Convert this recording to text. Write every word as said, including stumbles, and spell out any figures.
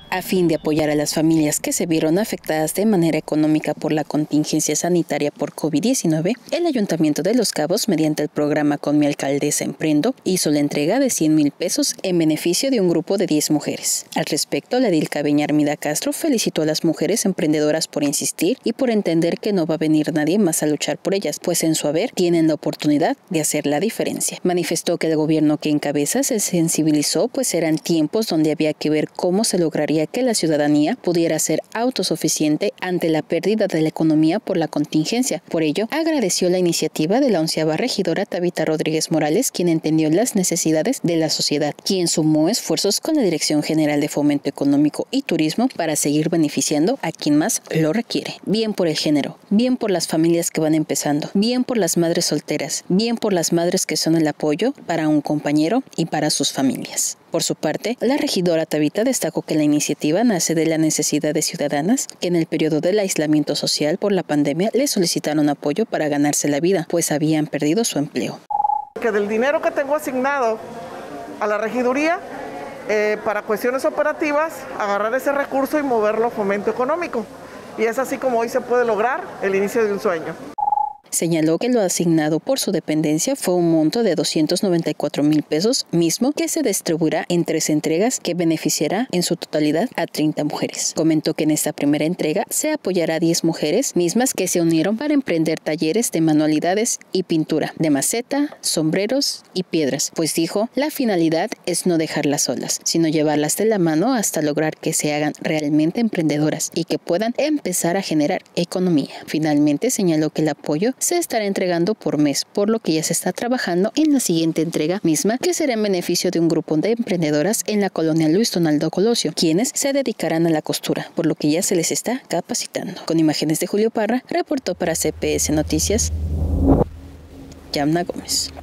A fin de apoyar a las familias que se vieron afectadas de manera económica por la contingencia sanitaria por COVID diecinueve, el Ayuntamiento de Los Cabos, mediante el programa Con mi alcaldesa Emprendo, hizo la entrega de cien mil pesos en beneficio de un grupo de diez mujeres. Al respecto, la edil cabeña Armida Castro felicitó a las mujeres emprendedoras por insistir y por entender que no va a venir nadie más a luchar por ellas, pues en su haber tienen la oportunidad de hacer la diferencia. Manifestó que el gobierno que encabeza se sensibilizó, pues eran tiempos donde había que ver cómo se lograría que la ciudadanía pudiera ser autosuficiente ante la pérdida de la economía por la contingencia. Por ello, agradeció la iniciativa de la onceava regidora Tabita Rodríguez Morales, quien entendió las necesidades de la sociedad, quien sumó esfuerzos con la Dirección General de Fomento Económico y Turismo para seguir beneficiando a quien más lo requiere. Bien por el género, bien por las familias que van empezando, bien por las madres solteras, bien por las madres que son el apoyo para un compañero y para sus familias. Por su parte, la regidora Tabita destacó que la iniciativa nace de la necesidad de ciudadanas que en el periodo del aislamiento social por la pandemia le solicitaron apoyo para ganarse la vida, pues habían perdido su empleo. Que del dinero que tengo asignado a la regiduría eh, para cuestiones operativas, agarrar ese recurso y moverlo a fomento económico. Y es así como hoy se puede lograr el inicio de un sueño. Señaló que lo asignado por su dependencia fue un monto de doscientos noventa y cuatro mil pesos, mismo que se distribuirá en tres entregas que beneficiará en su totalidad a treinta mujeres. Comentó que en esta primera entrega se apoyará a diez mujeres, mismas que se unieron para emprender talleres de manualidades y pintura, de maceta, sombreros y piedras, pues dijo, la finalidad es no dejarlas solas, sino llevarlas de la mano hasta lograr que se hagan realmente emprendedoras y que puedan empezar a generar economía. Finalmente señaló que el apoyo se estará entregando por mes, por lo que ya se está trabajando en la siguiente entrega misma, que será en beneficio de un grupo de emprendedoras en la colonia Luis Donaldo Colosio, quienes se dedicarán a la costura, por lo que ya se les está capacitando. Con imágenes de Julio Parra, reportó para C P S Noticias, Yamna Gómez.